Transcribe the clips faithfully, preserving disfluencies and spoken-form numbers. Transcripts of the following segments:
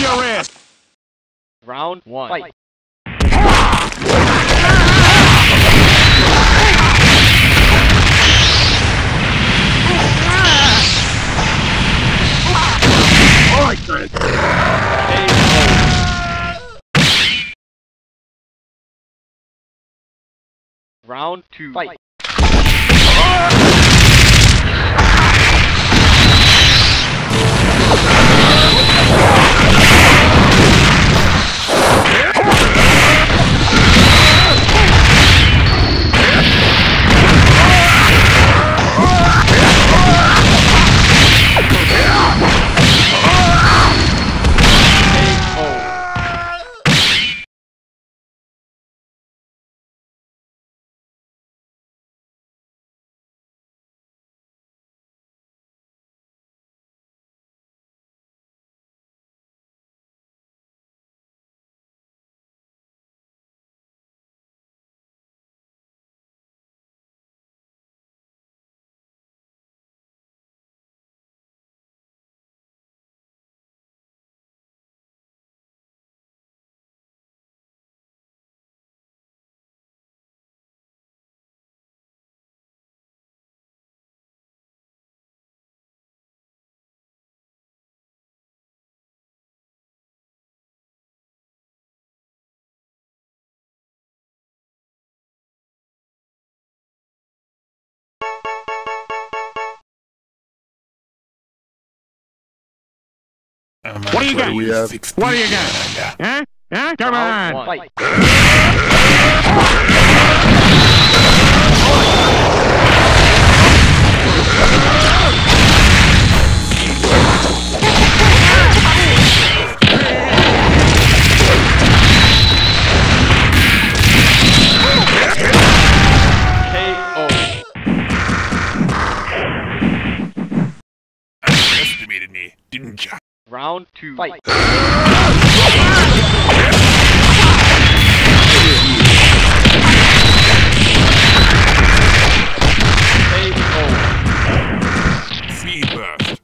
your ass! Round one. Fight. Round two. Fight. What do you got? We have What do you got? Huh? Huh? Come Round on! one. Fight. underestimated me, didn't ya? Round two. Fight. Speed burst.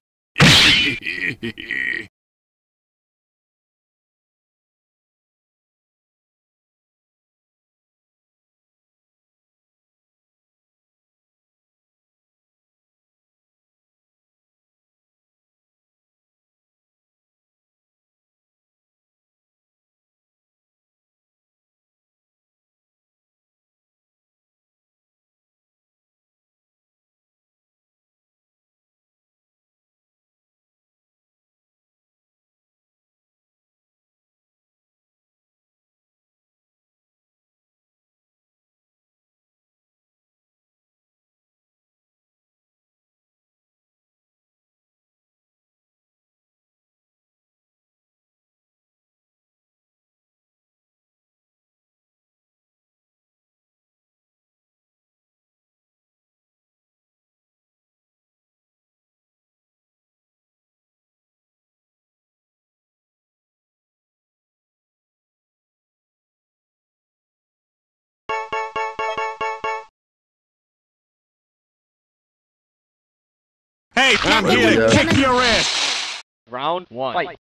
Hey, come What do here we and have? kick your ass! Round one. Fight.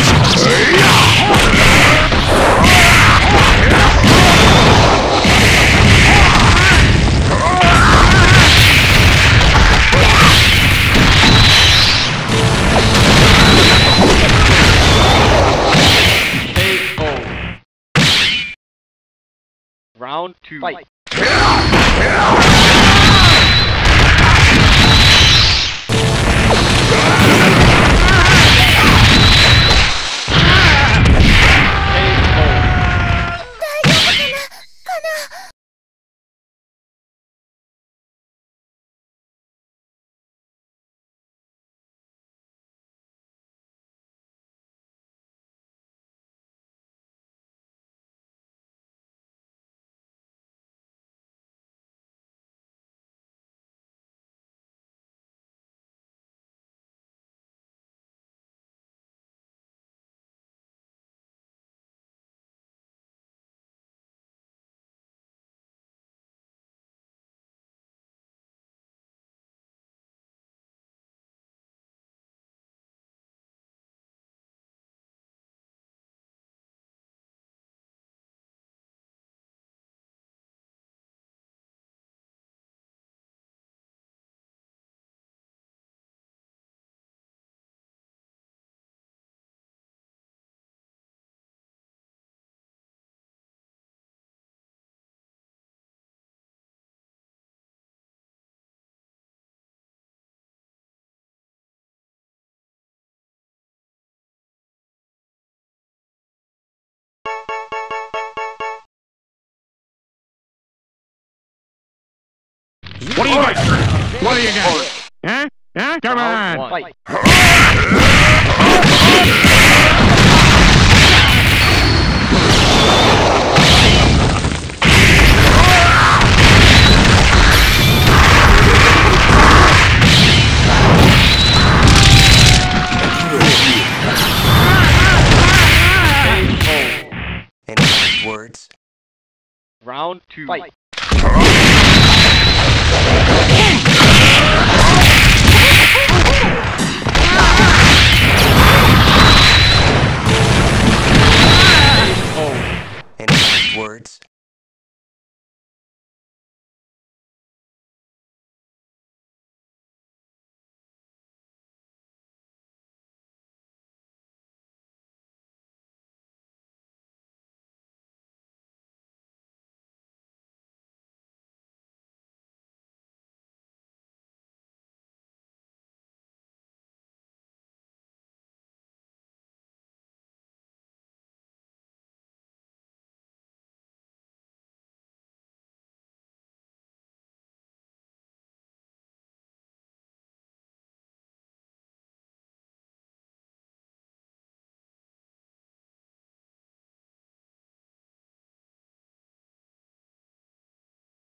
Round two. Fight. What do you got? What do you got? Huh? Huh? Come Round on. one. Fight. Any last words? Round two. Fight.